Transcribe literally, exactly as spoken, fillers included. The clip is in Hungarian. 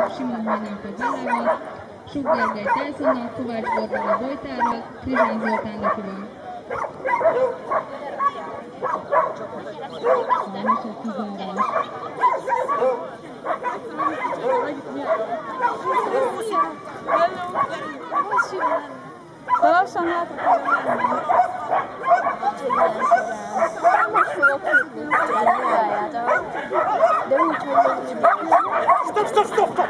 Simon Hajnalka Gyalával, Suk Gergely Telsonnal, Kovács Borbála Bojtárral, Krizsán Zoltán Lakival. Nem is egy kizárás. De lassan látok, hogy most fogok jutni a ruháját, de úgy, hogy... Stop, stop, stop!